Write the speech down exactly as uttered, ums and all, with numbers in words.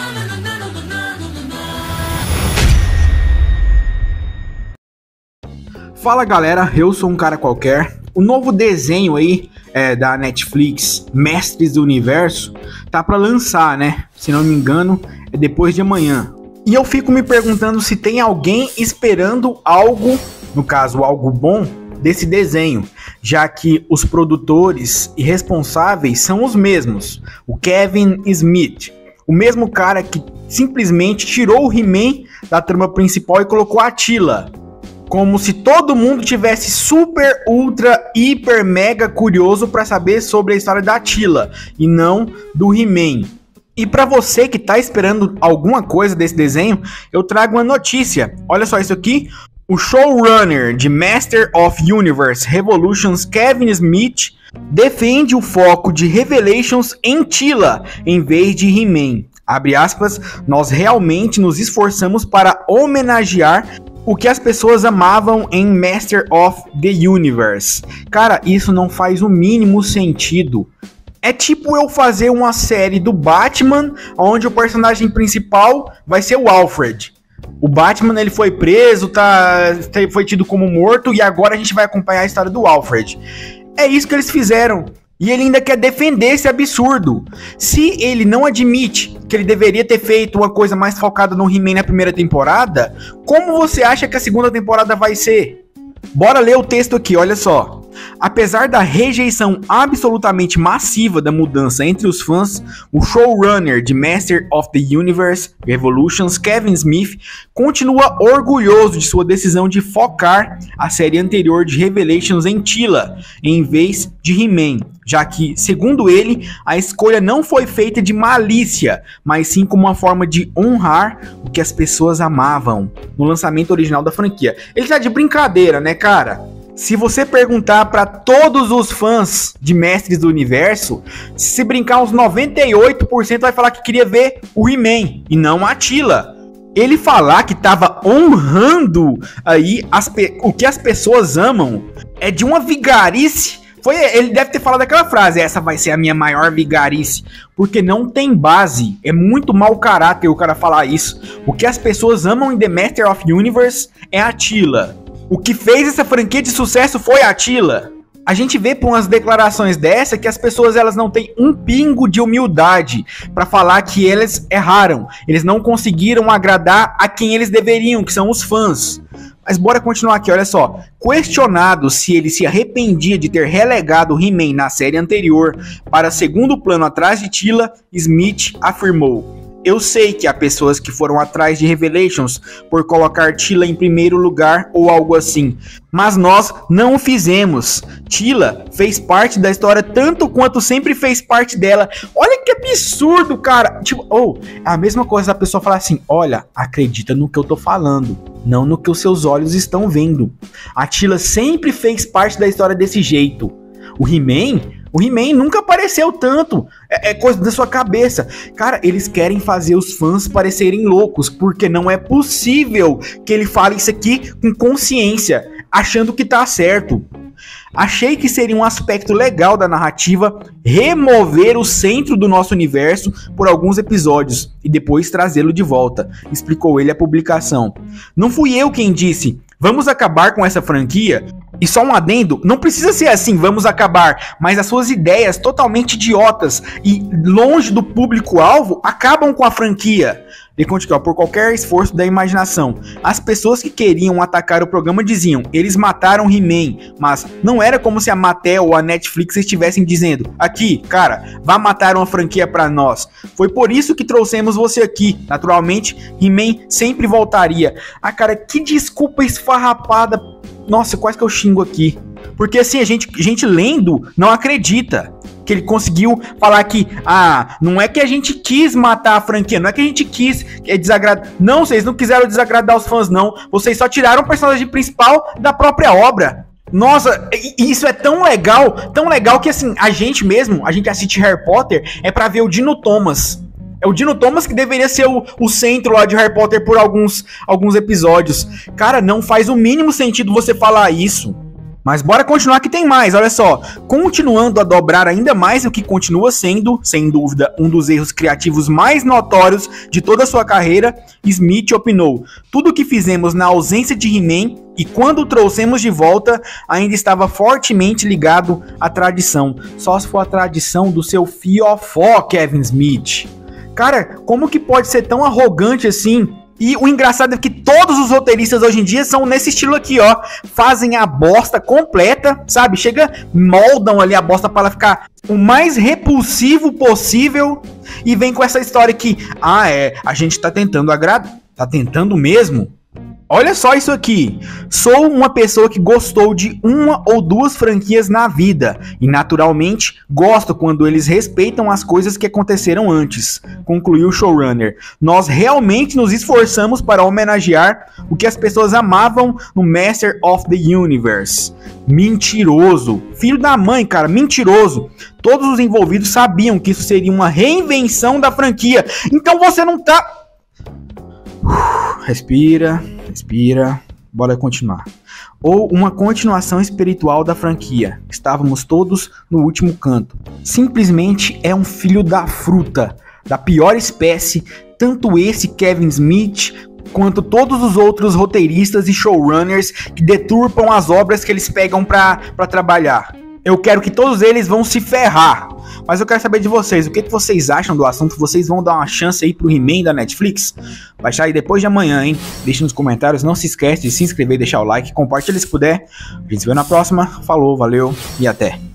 Fala galera, eu sou um cara qualquer. O novo desenho aí é, da Netflix, Mestres do Universo, tá pra lançar, né? Se não me engano, é depois de amanhã. E eu fico me perguntando se tem alguém esperando algo, no caso algo bom, desse desenho, já que os produtores e responsáveis são os mesmos, o Kevin Smith, o mesmo cara que simplesmente tirou o He-Man da trama principal e colocou a Teela. Como se todo mundo tivesse super, ultra, hiper, mega curioso para saber sobre a história da Teela e não do He-Man. E para você que tá esperando alguma coisa desse desenho, eu trago uma notícia. Olha só isso aqui. O showrunner de Master of Universe Revolutions, Kevin Smith, defende o foco de Revelations em Teela em vez de He-Man. Abre aspas, nós realmente nos esforçamos para homenagear o que as pessoas amavam em Master of the Universe. Cara, isso não faz o mínimo sentido. É tipo eu fazer uma série do Batman, onde o personagem principal vai ser o Alfred. O Batman, ele foi preso, tá, foi tido como morto, e agora a gente vai acompanhar a história do Alfred. É isso que eles fizeram. E ele ainda quer defender esse absurdo. Se ele não admite que ele deveria ter feito uma coisa mais focada no He-Man na primeira temporada, como você acha que a segunda temporada vai ser? Bora ler o texto aqui, olha só. Apesar da rejeição absolutamente massiva da mudança entre os fãs, o showrunner de Master of the Universe Revolutions, Kevin Smith, continua orgulhoso de sua decisão de focar a série anterior de Revelations em Teela, em vez de He-Man, já que, segundo ele, a escolha não foi feita de malícia, mas sim como uma forma de honrar o que as pessoas amavam no lançamento original da franquia. Ele tá de brincadeira, né, cara? Se você perguntar para todos os fãs de Mestres do Universo, se brincar uns noventa e oito por cento vai falar que queria ver o He-Man e não a Teela. Ele falar que tava honrando aí as o que as pessoas amam é de uma vigarice. Foi, ele deve ter falado aquela frase, essa vai ser a minha maior vigarice, porque não tem base, é muito mau caráter o cara falar isso. O que as pessoas amam em The Master of Universe é a Teela. O que fez essa franquia de sucesso foi a Teela. A gente vê por umas declarações dessa que as pessoas elas não têm um pingo de humildade para falar que eles erraram. Eles não conseguiram agradar a quem eles deveriam, que são os fãs. Mas bora continuar aqui, olha só. Questionado se ele se arrependia de ter relegado He-Man na série anterior para segundo plano atrás de Teela, Smith afirmou: eu sei que há pessoas que foram atrás de Revelations por colocar Teela em primeiro lugar ou algo assim, mas nós não o fizemos. Teela fez parte da história tanto quanto sempre fez parte dela. Olha que absurdo, cara. Tipo, ou oh, a mesma coisa da pessoa falar assim: olha, acredita no que eu tô falando, não no que os seus olhos estão vendo. A Teela sempre fez parte da história desse jeito. O He-Man... O He-Man nunca apareceu tanto, é, é coisa da sua cabeça. Cara, eles querem fazer os fãs parecerem loucos, porque não é possível que ele fale isso aqui com consciência, achando que tá certo. Achei que seria um aspecto legal da narrativa remover o centro do nosso universo por alguns episódios e depois trazê-lo de volta, explicou ele à publicação. Não fui eu quem disse, vamos acabar com essa franquia? E só um adendo, não precisa ser assim, vamos acabar, mas as suas ideias totalmente idiotas e longe do público-alvo acabam com a franquia. Ele continua, por qualquer esforço da imaginação. As pessoas que queriam atacar o programa diziam, eles mataram He-Man, mas não era como se a Mattel ou a Netflix estivessem dizendo, aqui, cara, vá matar uma franquia pra nós. Foi por isso que trouxemos você aqui. Naturalmente, He-Man sempre voltaria. Ah, cara, que desculpa esfarrapada. Nossa, quase que eu xingo aqui. Porque assim, a gente, a gente lendo não acredita que ele conseguiu falar que, ah, não é que a gente quis matar a franquia, não é que a gente quis é, desagradar. Não, vocês não quiseram desagradar os fãs, não. Vocês só tiraram o personagem principal da própria obra. Nossa, isso é tão legal, tão legal que assim, a gente mesmo, a gente assiste Harry Potter é pra ver o Dino Thomas. É o Dino Thomas que deveria ser o, o centro lá de Harry Potter por alguns, alguns episódios. Cara, não faz o mínimo sentido você falar isso. Mas bora continuar que tem mais, olha só. Continuando a dobrar ainda mais o que continua sendo, sem dúvida, um dos erros criativos mais notórios de toda a sua carreira, Smith opinou: tudo o que fizemos na ausência de He-Man e quando o trouxemos de volta ainda estava fortemente ligado à tradição. Só se for a tradição do seu fiofó, Kevin Smith. Cara, como que pode ser tão arrogante assim? E o engraçado é que todos os roteiristas hoje em dia são nesse estilo aqui, ó. Fazem a bosta completa, sabe? Chega, moldam ali a bosta para ela ficar o mais repulsivo possível e vem com essa história que, ah, é, a gente tá tentando agradar. Tá tentando mesmo? Olha só isso aqui. Sou uma pessoa que gostou de uma ou duas franquias na vida e naturalmente gosto quando eles respeitam as coisas que aconteceram antes, concluiu o showrunner. Nós realmente nos esforçamos para homenagear o que as pessoas amavam no Master of the Universe. Mentiroso. Filho da mãe, cara, mentiroso. Todos os envolvidos sabiam que isso seria uma reinvenção da franquia. Então você não tá... Respira, respira, bora continuar. Ou uma continuação espiritual da franquia. Estávamos todos no último canto. Simplesmente é um filho da fruta, da pior espécie, tanto esse Kevin Smith quanto todos os outros roteiristas e showrunners que deturpam as obras que eles pegam pra, pra trabalhar. Eu quero que todos eles vão se ferrar. Mas eu quero saber de vocês, o que, que vocês acham do assunto? Vocês vão dar uma chance aí pro He-Man da Netflix? Vai sair depois de amanhã, hein? Deixe nos comentários, não se esquece de se inscrever, deixar o like, compartilha se puder. A gente se vê na próxima, falou, valeu e até!